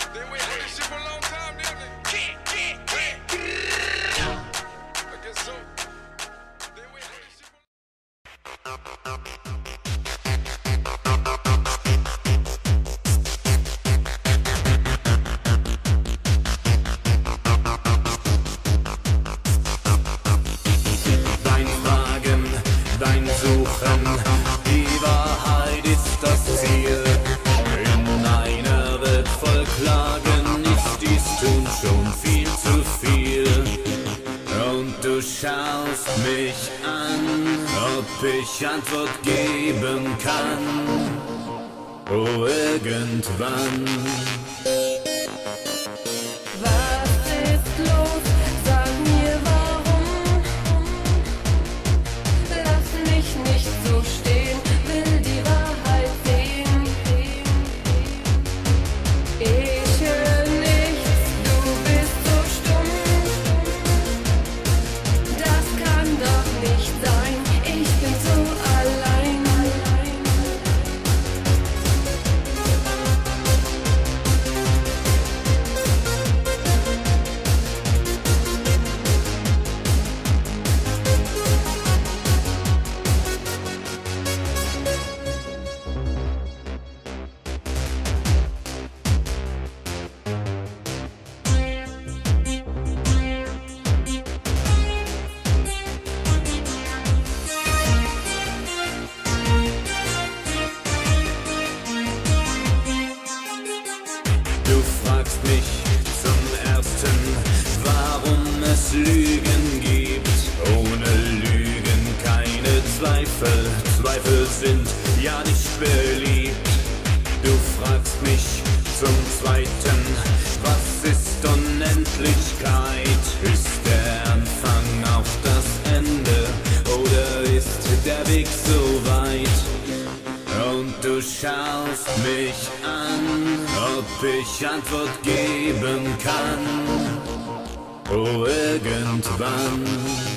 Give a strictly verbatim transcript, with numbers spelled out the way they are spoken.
Dein Suchen, die Wahrheit ist das Ziel. In einer Welt voll Klagen ist dies Tun schon viel zu viel. Und du schaust mich an, ob ich Antwort geben kann. Oh, irgendwann. Du fragst mich zum ersten, warum es Lügen gibt. Ohne Lügen keine Zweifel, Zweifel sind ja nicht beliebt. Du fragst mich zum zweiten, was ist Unendlichkeit? Ist der Anfang auch das Ende oder ist der Weg so weit? Und du schaust mich an, ob ich Antwort geben kann. Oh, irgendwann.